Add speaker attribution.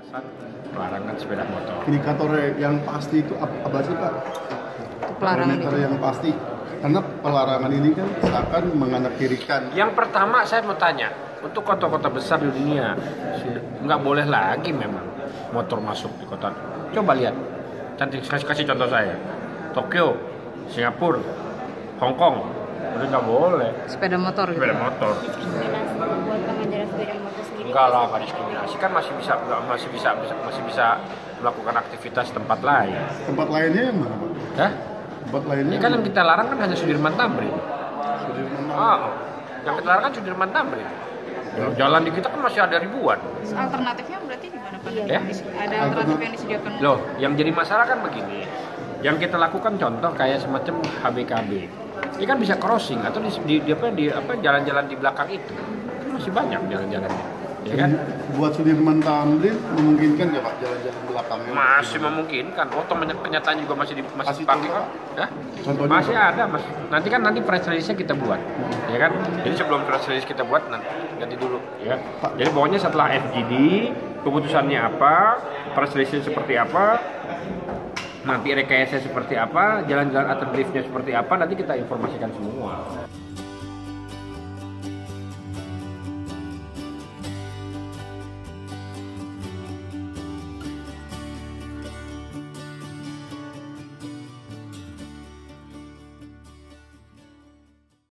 Speaker 1: pembatasan pelarangan sepeda motor.
Speaker 2: Indikator yang pasti itu apa sih Pak?
Speaker 3: Pelarangan
Speaker 2: Parameter
Speaker 3: itu.
Speaker 2: yang pasti. Karena pelarangan ini kan seakan menganaktirikan.
Speaker 1: Yang pertama saya mau tanya, untuk kota-kota besar di dunia nggak boleh lagi memang motor masuk di kota. Coba lihat, kasih contoh saya, Tokyo, Singapura, Hong Kong, itu nggak boleh
Speaker 3: Sepeda motor gitu.
Speaker 1: sepeda motor.
Speaker 4: Diskriminasi buat pengendara sepeda motor sendiri.
Speaker 1: Enggak lah, nggak diskriminasi kan masih bisa melakukan aktivitas tempat lain.
Speaker 2: Tempat lainnya yang mana Pak?
Speaker 1: Ya?
Speaker 2: Tempat lainnya
Speaker 1: Ini kan yang kita larang kan hanya Sudirman Tamrin.
Speaker 2: Sudirman.
Speaker 1: Yang kita larang kan Sudirman Tamrin. Jalan di kita kan masih ada ribuan.
Speaker 3: Alternatifnya berarti di mana Pak?
Speaker 1: Ya?
Speaker 3: Ada alternatif yang disediakan?
Speaker 1: Loh, yang jadi masalah kan begini. Yang kita lakukan contoh kayak semacam HBKB. Ini kan bisa crossing atau di jalan-jalan di belakang itu. Kan masih banyak jalan-jalannya. Ya kan?
Speaker 2: Buat Sudirman Tamrin memungkinkan nggak Pak jalan-jalan belakangnya?
Speaker 1: Masih memungkinkan. Oh, kenyataan juga masih
Speaker 2: Kasih
Speaker 1: dipakai
Speaker 2: contoh,
Speaker 1: kan? Ya?
Speaker 2: Contohnya
Speaker 1: Masih
Speaker 2: apa?
Speaker 1: ada, Mas. Nanti press release-nya kita buat. Ya kan? Jadi sebelum press release kita buat nanti dulu, ya. Jadi pokoknya setelah FGD, keputusannya apa, press release-nya seperti apa, nanti rekayasa seperti apa, jalan-jalan alternatifnya seperti apa, nanti kita informasikan semua.